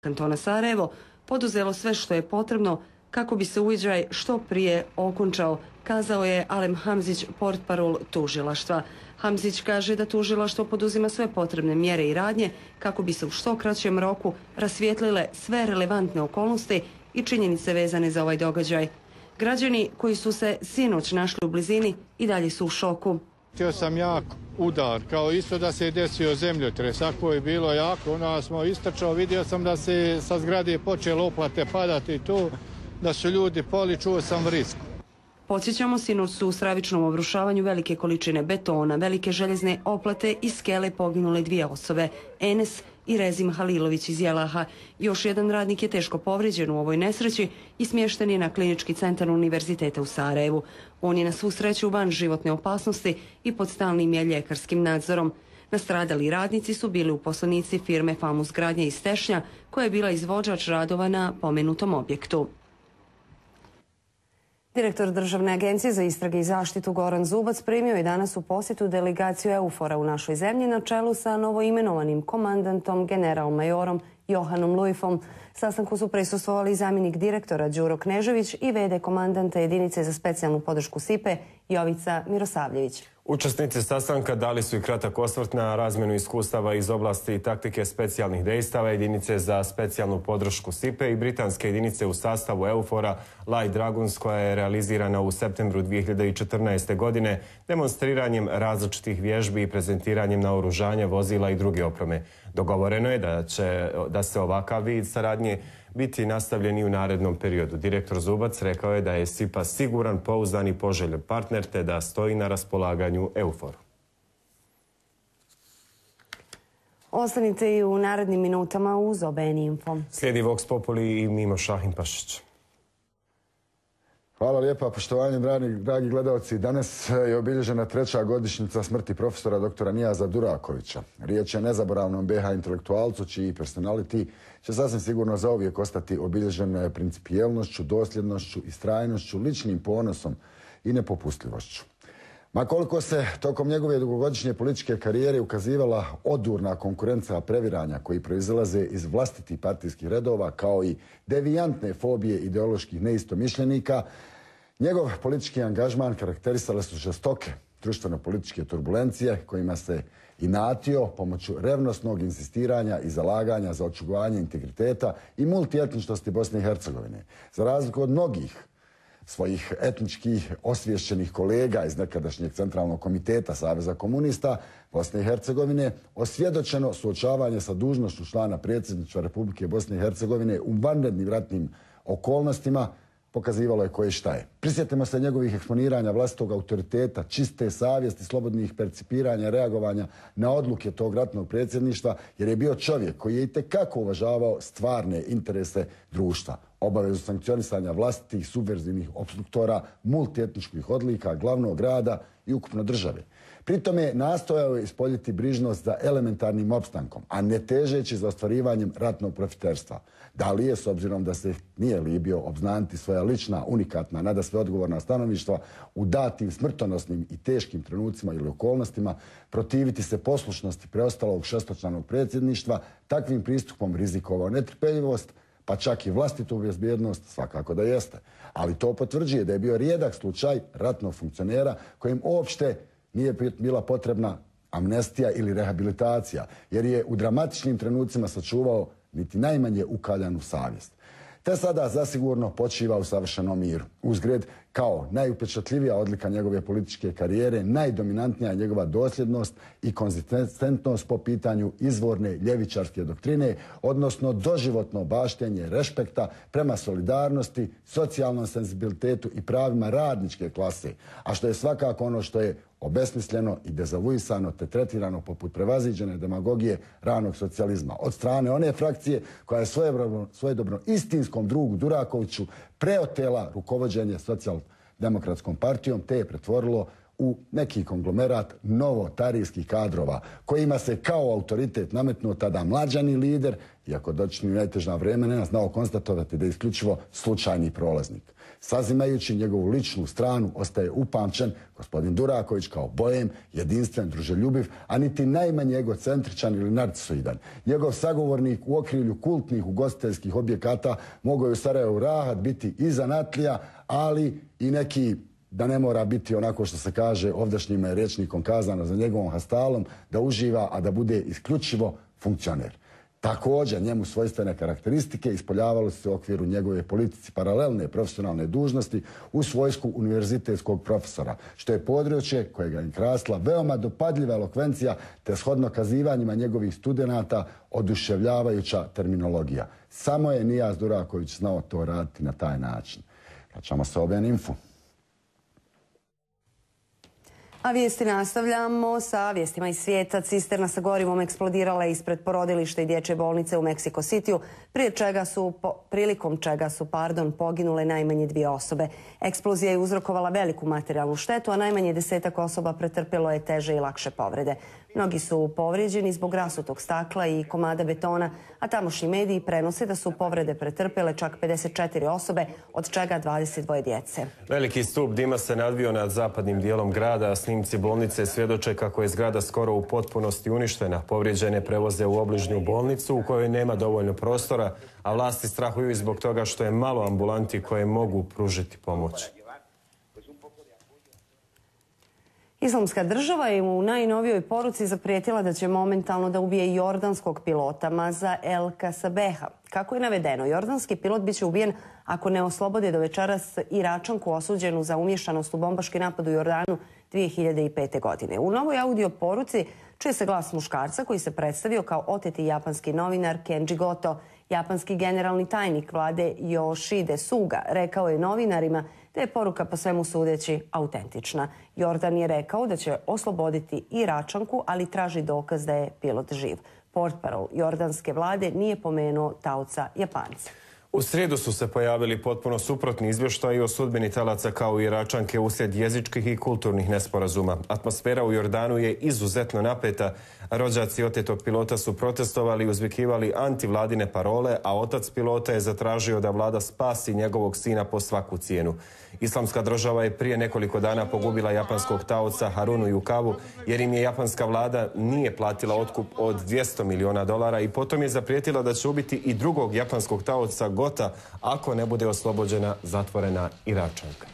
kantona Sarajevo poduzelo sve što je potrebno kako bi se uviđaj što prije okončao, kazao je Alem Hamzić, portparol tužilaštva. Hamzić kaže da tužilaštvo poduzima sve potrebne mjere i radnje kako bi se u što kraćem roku rasvijetlile sve relevantne okolnosti i činjenice vezane za ovaj događaj. Građani koji su se sinoć našli u blizini i dalje su u šoku. Htio sam jak udar, kao isto da se je desio zemljotres. Ako je bilo jako, onda smo istrčao, vidio sam da se sa zgrade počelo oplate padati tu, da su ljudi pali, čuo sam vrisku. Podsjećamo, sinoć su u stravičnom obrušavanju velike količine betona, velike željezne oplate i skele poginule 2 osobe, Enes i Rezim Halilović iz Jelaha. Još jedan radnik je teško povrijeđen u ovoj nesreći i smješten je na klinički centar Univerziteta u Sarajevu. On je na svu sreću van životne opasnosti i pod stalnim je ljekarskim nadzorom. Nastradali radnici su bili uposlenici firme Famus Gradnja iz Tešnja, koja je bila izvođač radova na pomenutom objektu. Direktor Državne agencije za istrage i zaštitu Goran Zubac primio je danas u posjetu delegaciju EUFOR-a u našoj zemlji na čelu sa novoimenovanim komandantom general-majorom Johanom Luifom. Sastanku su prisustvovali zamjenik direktora Đuro Knežević i v.d. komandanta jedinice za specijalnu podršku SIPE Jovica Mirosavljević. Učesnici sastanka dali su i kratak osvrt na razmjenu iskustava iz oblasti taktike specijalnih dejstava jedinice za specijalnu podršku SIPE i britanske jedinice u sastavu EUFOR-a Light Dragons, koja je realizirana u septembru 2014. godine demonstriranjem različitih vježbi i prezentiranjem naoružanja, vozila i druge opreme. Dogovoreno je da se ovakav vid saradnje biti nastavljeni u narednom periodu. Direktor Zubac rekao je da je SIPA siguran, pouzdan i poželjan partner te da stoji na raspolaganju EUFOR-u. Ostanite i u narednim minutama uz OBN Info. Slijedi Vox Populi i Mimo Šahin Pašić. Hvala lijepa, poštovanje dragi gledalci. Danas je obilježena 3. godišnjica smrti profesora dr. Nijaza Durakovića. Riječ je o nezaboravnom BiH intelektualcu čiji personality će sasvim sigurno zauvijek ostati obilježen principijelnošću, dosljednošću, istrajnošću, ličnim ponosom i nepopustljivošću. Ma koliko se tokom njegove dugogodišnje političke karijere ukazivala odurna konkurencija previranja koji proizilaze iz vlastitih partijskih redova, kao i devijantne fobije ideoloških neistomišljenika, njegov politički angažman karakterisale su žestoke društveno-političke turbulencije kojima se inatio pomoću revnosnog insistiranja i zalaganja za očuvanje integriteta i multietničnosti Bosne i Hercegovine. Za razliku od mnogih svojih etničkih osvješćenih kolega iz nekadašnjeg centralnog komiteta Saveza komunista Bosne i Hercegovine, osvjedočeno suočavanje sa dužnošću člana predsjedništva Republike Bosne i Hercegovine u vanrednim ratnim okolnostima pokazivalo je koje šta je. Prisjetimo se njegovih eksponiranja vlastitog autoriteta, čiste savjesti, slobodnih percipiranja, reagovanja na odluke tog ratnog predsjedništva, jer je bio čovjek koji je itekako uvažavao stvarne interese društva, obavezu sankcionisanja vlastitih subverzivnih opstruktora, multietničkih odlika, glavnog grada i ukupno države. Pritome nastojao je ispoljiti brižnost za elementarnim opstankom, a ne težeći za ostvarivanjem ratnog profiterstva. Da li je, s obzirom da se nije libio obznaniti svoja lična, unikatna, nadasve odgovorna stanovištva u datim smrtonosnim i teškim trenucima ili okolnostima, protiviti se poslušnosti preostalog šestočlanog predsjedništva, takvim pristupom rizikovao netrpeljivost, pa čak i vlastitu bezbjednost, svakako da jeste. Ali to potvrđuje da je bio rijedak slučaj ratnog funkcionera kojem uopšte nije bila potrebna amnestija ili rehabilitacija, jer je u dramatičnim trenucima sačuvao niti najmanje ukaljanu savjest. Te sada zasigurno počiva u savršenom miru. Uzgred, kao najupečatljivija odlika njegove političke karijere, najdominantnija je njegova dosljednost i konzistentnost po pitanju izvorne ljevičarske doktrine, odnosno doživotno baštenje rešpekta prema solidarnosti, socijalnom senzibilitetu i pravima radničke klase, a što je svakako ono što je obesmisleno i dezavuisano te tretirano poput prevaziđene demagogije ranog socijalizma od strane one frakcije koja je svojedobno istinskom drugu Durakoviću preotela rukovođenje socijaldemokratskom partijom te je pretvorilo u neki konglomerat novotarijskih kadrova kojima se kao autoritet nametnuo tada mlađani lider, iako dočini u najteža vremena znao konstatovati da je isključivo slučajni prolaznik. Sazimajući njegovu ličnu stranu ostaje upamćen gospodin Duraković kao bojem, jedinstven, druželjubiv, a niti najmanje egocentričan ili narcisoidan. Njegov sagovornik u okrilju kultnih ugostiteljskih objekata mogao je u Sarajevu rahat biti i zanatlija, ali i neki, da ne mora biti onako što se kaže ovdašnjim rječnikom kazano za njegovom hastalom, da uživa, a da bude isključivo funkcioner. Također, njemu svojstvene karakteristike ispoljavalo se u okviru njegove politici paralelne profesionalne dužnosti u svojsku univerzitetskog profesora, što je područje kojega je krasila veoma dopadljiva elokvencija te shodno kazivanjima njegovih studenata oduševljavajuća terminologija. Samo je Nijaz Duraković znao to raditi na taj način. Vraćamo se OBN Info. A vijesti nastavljamo sa vijestima iz svijeta. Cisterna sa gorivom eksplodirala je ispred porodilišta i dječje bolnice u Meksiko Cityu, prilikom čega su poginule najmanje 2 osobe. Eksplozija je uzrokovala veliku materijalnu štetu, a najmanje 10-ak osoba pretrpjelo je teže i lakše povrede. Mnogi su povrijeđeni zbog rasutog stakla i komada betona, a tamošnji mediji prenose da su povrede pretrpjele čak 54 osobe, od čega 22 djece. Veliki stup dima se nadvio nad zapadnim dijelom grada, a snimci bolnice svjedoče kako je zgrada skoro u potpunosti uništena. Povrijeđene prevoze u obližnju bolnicu u kojoj nema dovoljno prostora, a vlasti strahuju i zbog toga što je malo ambulanti koje mogu pružiti pomoć. Islamska država je u najnovijoj poruci zaprijetila da će momentalno da ubije jordanskog pilota Maza El Kasabeha. Kako je navedeno, jordanski pilot biće ubijen ako ne oslobode do večeras Iračanku osuđenu za umješanost u bombaški napad u Jordanu 2005. godine. U novoj audio poruci čuje se glas muškarca koji se predstavio kao oteti japanski novinar Kenji Goto. Japanski generalni tajnik vlade Yoshide Suga rekao je novinarima da je poruka po svemu sudeći autentična. Jordan je rekao da će osloboditi Iračanku, ali traži dokaz da je pilot živ. Portparol jordanske vlade nije pomenuo taoca Japanca. U srijedu su se pojavili potpuno suprotni izvještaji o sudbini talaca kao i Iračanke uslijed jezičkih i kulturnih nesporazuma. Atmosfera u Jordanu je izuzetno napeta. Rođaci otetog pilota su protestovali i uzvikivali antivladine parole, a otac pilota je zatražio da vlada spasi njegovog sina po svaku cijenu. Islamska država je prije nekoliko dana pogubila japanskog taoca Harunu Jukavu jer im je japanska vlada nije platila otkup od $200 milijuna i potom je zaprijetila da će ubiti i drugog japanskog taoca Gota ako ne bude oslobođena zatvorena Iračanka.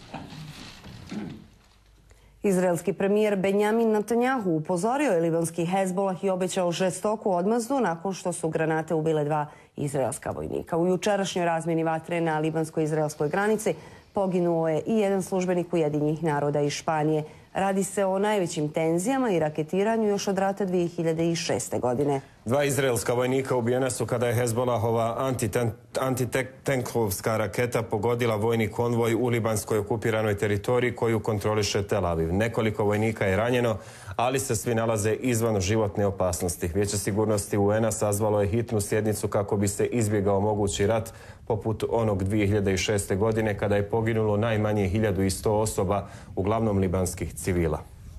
Izraelski premijer Benjamin Netanjahu upozorio je libanski Hezbolah i obećao žestoku odmazdu nakon što su granate ubile 2 izraelska vojnika. U jučerašnjoj razmjeni vatre na libansko-izraelskoj granici poginuo je i jedan službenik Ujedinjenih naroda iz Španije. Radi se o najvećim tenzijama i raketiranju još od rata 2006. godine. 2 izraelska vojnika ubijena su kada je Hezbolahova antitenkovska raketa pogodila vojni konvoj u libanskoj okupiranoj teritoriji koju kontroliše Tel Aviv. Nekoliko vojnika je ranjeno, ali se svi nalaze izvan životne opasnosti. Vijeće sigurnosti UN-a sazvalo je hitnu sjednicu kako bi se izbjegao mogući rat poput onog 2006. godine kada je poginulo najmanje 1100 osoba, uglavnom libanskih civila.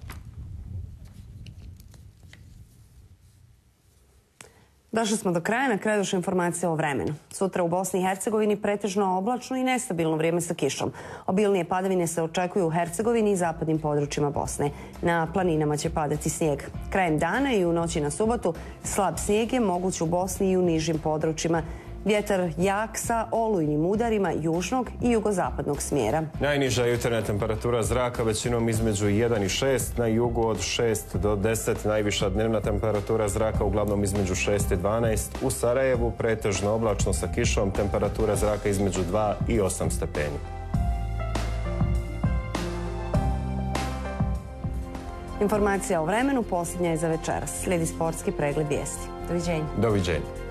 Došli smo do kraja, na kraju još informacija o vremenu. Sutra u Bosni i Hercegovini pretežno oblačno i nestabilno vrijeme sa kišom. Obilnije padavine se očekuju u Hercegovini i zapadnim područjima Bosne. Na planinama će padati snijeg. Krajem dana i u noći na subotu slab snijeg je moguć u Bosni i u nižim područjima. Vjetar jak sa olujnim udarima južnog i jugozapadnog smjera. Najniža jutarnja temperatura zraka većinom između 1 i 6, na jugu od 6 do 10, najviša dnevna temperatura zraka uglavnom između 6 i 12. U Sarajevu pretežno oblačno sa kišom, temperatura zraka između 2 i 8 stepeni. Informacija o vremenu posljednja je za večeras. Slijedi sportski pregled vijesti. Doviđenja. Doviđenja.